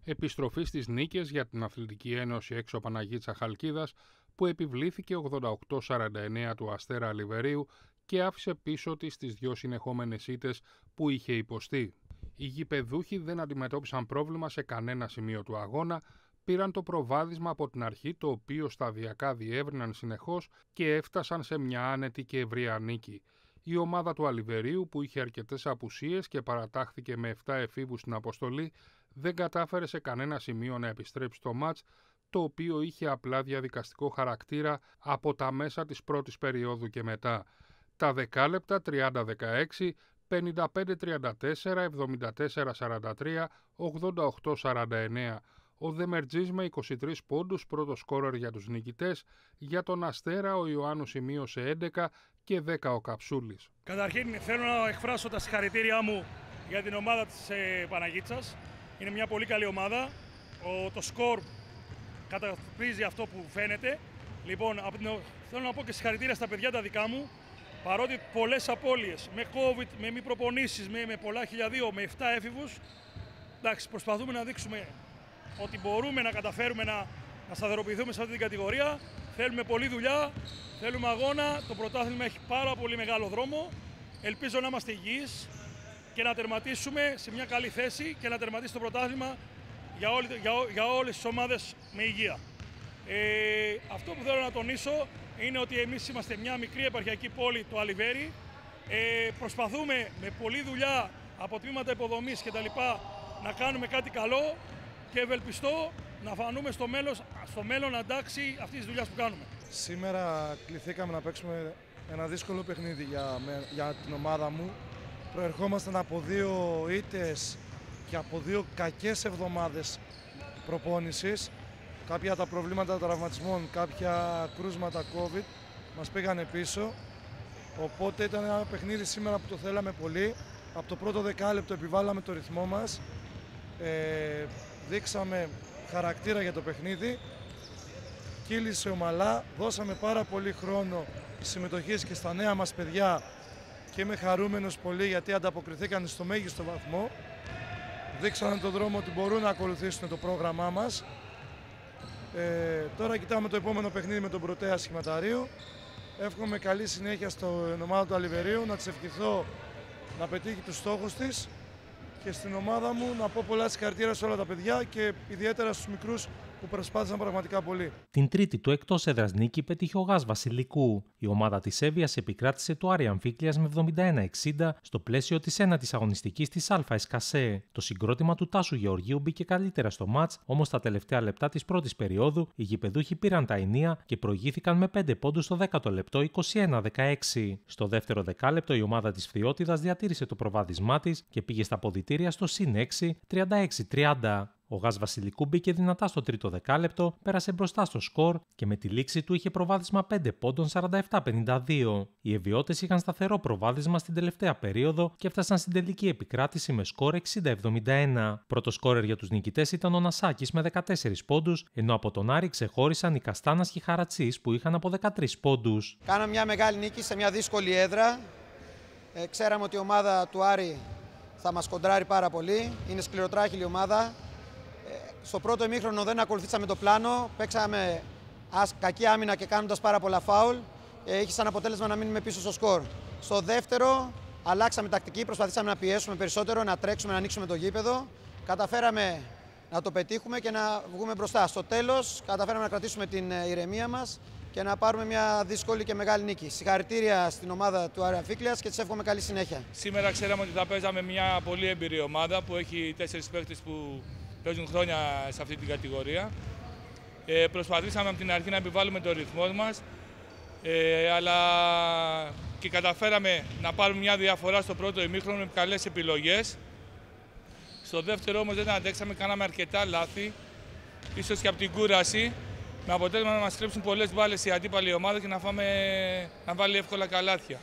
Επιστροφή στις νίκες για την Αθλητική Ένωση έξω Παναγίτσα Χαλκίδας, που επιβλήθηκε 88-49 του Αστέρα Λιβερίου και άφησε πίσω της τις δύο συνεχόμενες ήττες που είχε υποστεί. Οι γηπεδούχοι δεν αντιμετώπισαν πρόβλημα σε κανένα σημείο του αγώνα, πήραν το προβάδισμα από την αρχή, το οποίο σταδιακά διεύρυναν συνεχώς και έφτασαν σε μια άνετη και ευρεία νίκη. Η ομάδα του Αλιβερίου, που είχε αρκετές απουσίες και παρατάχθηκε με 7 εφήβους στην αποστολή, δεν κατάφερε σε κανένα σημείο να επιστρέψει το μάτς, το οποίο είχε απλά διαδικαστικό χαρακτήρα από τα μέσα της πρώτης περίοδου και μετά. Τα δεκάλεπτα 30-16, 55-34, 74-43, 88-49. Ο Δεμερτζής με 23 πόντους, πρώτο σκόρερ για τους νικητές. Για τον Αστέρα ο Ιωάννου σημείωσε 11 και 10 ο Καψούλης. Καταρχήν θέλω να εκφράσω τα συγχαρητήριά μου για την ομάδα της Παναγίτσας. Είναι μια πολύ καλή ομάδα. Το σκορ καταπρίζει αυτό που φαίνεται. Λοιπόν, θέλω να πω και συγχαρητήρια στα παιδιά τα δικά μου. Παρότι πολλές απώλειες, με COVID, με μη προπονήσεις, με πολλά χιλιαδίο, με 7 έφηβους, εντάξει, προσπαθούμε να δείξουμε ότι μπορούμε να καταφέρουμε να σταθεροποιηθούμε σε αυτή την κατηγορία. Θέλουμε πολλή δουλειά, θέλουμε αγώνα. Το πρωτάθλημα έχει πάρα πολύ μεγάλο δρόμο. Ελπίζω να είμαστε υγιείς και να τερματίσουμε σε μια καλή θέση και να τερματίσει το πρωτάθλημα για όλες τις ομάδες με υγεία. Αυτό που θέλω να τονίσω είναι ότι εμείς είμαστε μια μικρή επαρχιακή πόλη, το Αλιβέρι. Προσπαθούμε με πολλή δουλειά από τμήματα υποδομής και τα λοιπά να κάνουμε κάτι καλό και ευελπιστώ να φανούμε στο μέλλον αντάξει αυτής της δουλειάς που κάνουμε. Σήμερα κληθήκαμε να παίξουμε ένα δύσκολο παιχνίδι για την ομάδα μου. Προερχόμασταν από 2 ήττες και από 2 κακές εβδομάδες προπόνησης. Κάποια τα προβλήματα τραυματισμών, κάποια κρούσματα COVID μας πήγανε πίσω. Οπότε ήταν ένα παιχνίδι σήμερα που το θέλαμε πολύ. Από το πρώτο δεκάλεπτο επιβάλαμε το ρυθμό μας. Δείξαμε χαρακτήρα για το παιχνίδι. Κύλησε ομαλά. Δώσαμε πάρα πολύ χρόνο συμμετοχής και στα νέα μας παιδιά και είμαι χαρούμενος πολύ γιατί ανταποκριθήκαν στο μέγιστο βαθμό. Δείξανε τον δρόμο ότι μπορούν να ακολουθήσουν το πρόγραμμά μας. Τώρα κοιτάμε το επόμενο παιχνίδι με τον Πρωτέα Σχηματαρίου. Εύχομαι καλή συνέχεια στην ομάδα του Αλιβερίου, να της ευχηθώ να πετύχει τους στόχους της και στην ομάδα μου να πω πολλά συγχαρητήρια σε όλα τα παιδιά και ιδιαίτερα στους μικρούς που προσπάθησαν πραγματικά πολύ. Την τρίτη του εκτός έδρας νίκη πέτυχε ο Γας Βασιλικού. Η ομάδα της Εύβοιας επικράτησε το Άρη Αμφίκλειας με 71-60 στο πλαίσιο της ένατης αγωνιστικής της ΑΕΣΚΑΣΕ. Το συγκρότημα του Τάσου Γεωργίου μπήκε καλύτερα στο μάτς, όμως στα τελευταία λεπτά της πρώτης περίοδου οι γηπεδούχοι πήραν τα ενία και προηγήθηκαν με 5 πόντους στο 10ο λεπτό 21-16. Στο δεύτερο δεκάλεπτο η ομάδα της Φθιώτιδας διατήρησε το προβάδισμά της και πήγε στα αποδυτήρια στο +6 36-30. Ο Γας Βασιλικού μπήκε δυνατά στο τρίτο δεκάλεπτο, πέρασε μπροστά στο σκορ και με τη λήξη του είχε προβάδισμα 5 πόντων 47-52. Οι Εβιώτες είχαν σταθερό προβάδισμα στην τελευταία περίοδο και έφτασαν στην τελική επικράτηση με σκορ 60-71. Πρώτος σκόρερ για τους νικητές ήταν ο Νασάκης με 14 πόντους, ενώ από τον Άρη ξεχώρισαν οι Καστάνας και οι Χαρατσής που είχαν από 13 πόντους. Κάναμε μια μεγάλη νίκη σε μια δύσκολη έδρα. Ξέραμε ότι η ομάδα του Άρη θα μας κοντράρει πάρα πολύ. Είναι σκληροτράχηλη ομάδα. Στο πρώτο ημίχρονο δεν ακολουθήσαμε το πλάνο, παίξαμε κακή άμυνα και κάνοντας πάρα πολλά φάουλ. Είχε σαν αποτέλεσμα να μείνουμε πίσω στο σκορ. Στο δεύτερο αλλάξαμε τακτική, προσπαθήσαμε να πιέσουμε περισσότερο, να τρέξουμε, να ανοίξουμε το γήπεδο. Καταφέραμε να το πετύχουμε και να βγούμε μπροστά. Στο τέλος καταφέραμε να κρατήσουμε την ηρεμία μας και να πάρουμε μια δύσκολη και μεγάλη νίκη. Συγχαρητήρια στην ομάδα του Άρη Αμφίκλειας και της εύχομαι καλή συνέχεια. Σήμερα ξέραμε ότι θα παίζαμε μια πολύ εμπειρή ομάδα που έχει 4 παίκτες που παίζουν χρόνια σε αυτή την κατηγορία. Προσπαθήσαμε από την αρχή να επιβάλλουμε το ρυθμό μας, αλλά και καταφέραμε να πάρουμε μια διαφορά στο πρώτο ημίχρονο με καλές επιλογές. Στο δεύτερο όμως δεν αντέξαμε, κάναμε αρκετά λάθη, ίσως και από την κούραση, με αποτέλεσμα να μας κλέψουν πολλές μπάλες η αντίπαλη ομάδα και να βάλει εύκολα καλάθια.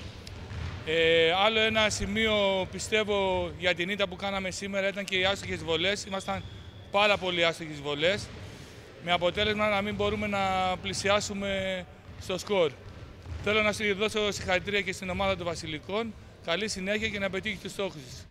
Άλλο ένα σημείο πιστεύω για την ήττα που κάναμε σήμερα ήταν και οι άστοχες βολές. Ήμασταν πάρα πολύ άστοχες βολές, με αποτέλεσμα να μην μπορούμε να πλησιάσουμε στο σκορ. Θέλω να δώσω συγχαρητήρια και στην ομάδα των Βασιλικών. Καλή συνέχεια και να πετύχει τους στόχους της.